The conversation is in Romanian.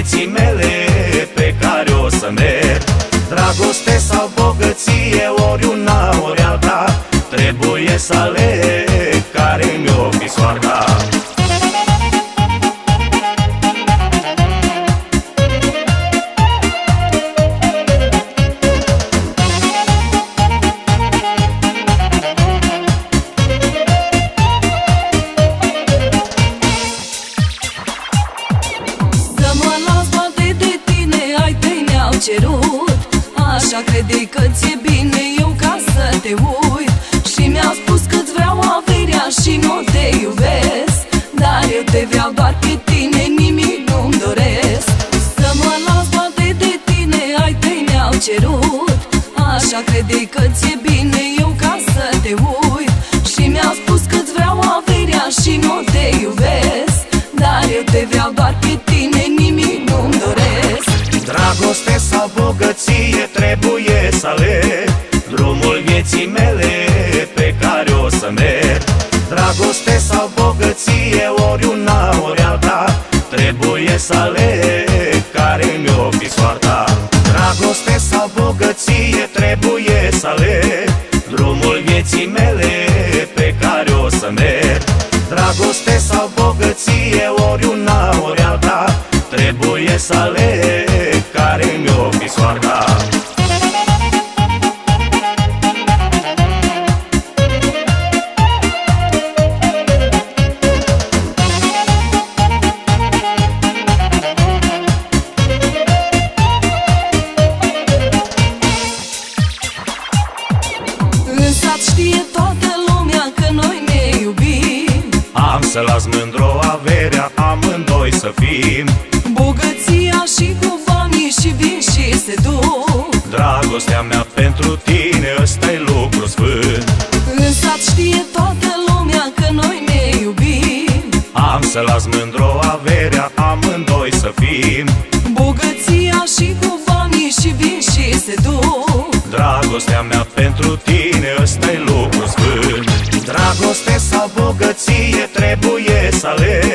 vieții mele pe care o să merg. Dragoste sau bogăție, ori una, ori alta, trebuie să aleg care mi-o fi soarta. Cerut, așa crede că ți-e bine eu ca să te uit. Și mi-au spus că-ți vreau averea și nu te iubesc, dar eu te vreau doar pe tine, nimic nu-mi doresc. Să mă las poate de tine, ai tăi mi-au cerut, așa crede că ți-e bine eu ca să te uit. Și mi-au spus că-ți vreau averea și nu te iubesc, dar eu te vreau doar pe tine, nimic nu-mi doresc. Dragoste sau bogăție, trebuie să aleg drumul vieții mele pe care o să merg. Dragoste sau bogăție, ori una, ori alta, trebuie să aleg care mi-o fi soarta. Dragoste sau bogăție, trebuie să aleg drumul vieții mele pe care o să merg. Dragoste sau bogăție, ori una, ori alta, trebuie să aleg care mi-o fi soarta. În sat știe toată lumea că noi ne iubim. Am să las mândru averea, amândoi să fim. Bogăția și cu banii și vin și se duc. Dragostea mea pentru tine, ăsta-i lucru sfânt. În sat știe toată lumea că noi ne iubim. Am să las mândru averea, amândoi să fim. Bogăția și cu banii și vin și se duc. Dragostea mea pentru tine, ăsta-i lucru sfânt. Dragoste sau bogăție, trebuie să aleg